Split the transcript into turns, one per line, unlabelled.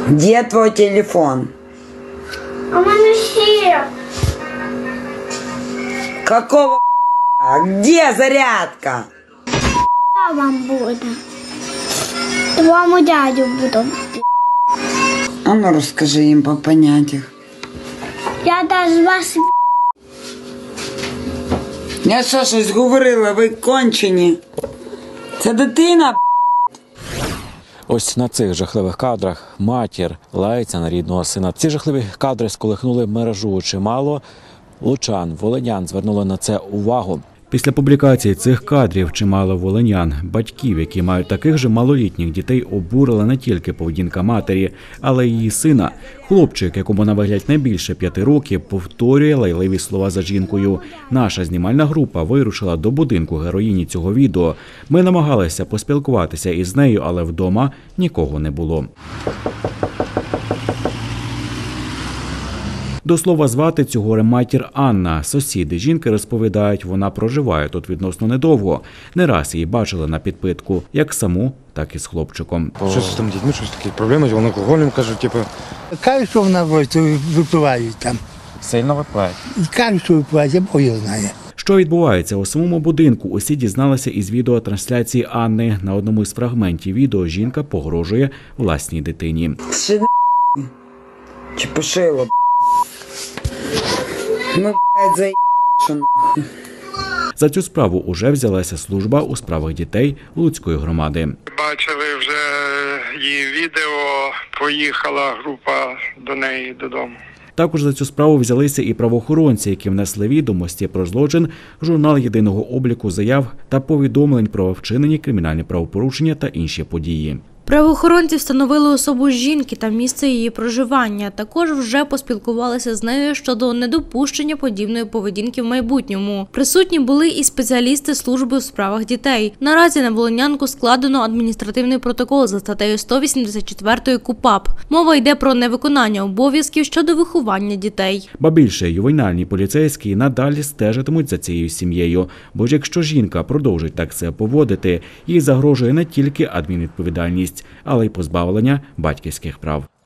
Где твой телефон?
А в мене ще.
Какого Где зарядка?
Я вам буду. Твоєму дядю буду.
А ну розкажи їм по поняттях.
Я даже вас.
Я що, щось говорила, ви кончені? Це дитина?
Ось на цих жахливих кадрах матір лається на рідного сина. Ці жахливі кадри сколихнули мережу. Чимало лучан, волинян звернули на це увагу. Після публікації цих кадрів чимало волинян, батьків, які мають таких же малолітніх дітей, обурила не тільки поведінка матері, але й її сина. Хлопчик, якому на вигляд не більше 5 років, повторює лайливі слова за жінкою. Наша знімальна група вирушила до будинку героїні цього відео. Ми намагалися поспілкуватися із нею, але вдома нікого не було. До слова, звати цю горе-матір Анна. Сусіди жінки розповідають, вона проживає тут відносно недовго. Не раз її бачили на підпитку, як саму, так і з хлопчиком.
Що з тими дітьми, щось такі проблеми, вони алкоголем, кажуть, типу.
Кажуть, що вона випивають там.
Сильно випивають?
Кажуть, що випивають, я Бог його знає.
Що відбувається у самому будинку, усі дізналися із відеотрансляції Анни. На одному із фрагментів відео жінка погрожує власній дитині.
Ще чи пошило? Ну, блядь, заїбшу.
За цю справу уже взялася служба у справах дітей Луцької громади.
Бачили вже її відео, поїхала група до неї додому.
Також за цю справу взялися і правоохоронці, які внесли відомості про злочин в журнал єдиного обліку заяв та повідомлень про вчинені кримінальні правопорушення та інші події.
Правоохоронці встановили особу жінки та місце її проживання. Також вже поспілкувалися з нею щодо недопущення подібної поведінки в майбутньому. Присутні були і спеціалісти служби у справах дітей. Наразі на волинянку складено адміністративний протокол за статтею 184 КУпАП. Мова йде про невиконання обов'язків щодо виховання дітей.
Ба більше, ювенальні поліцейські надалі стежитимуть за цією сім'єю. Бо ж якщо жінка продовжить так себе поводити, їй загрожує не тільки адмінвідповідальність, але й позбавлення батьківських прав.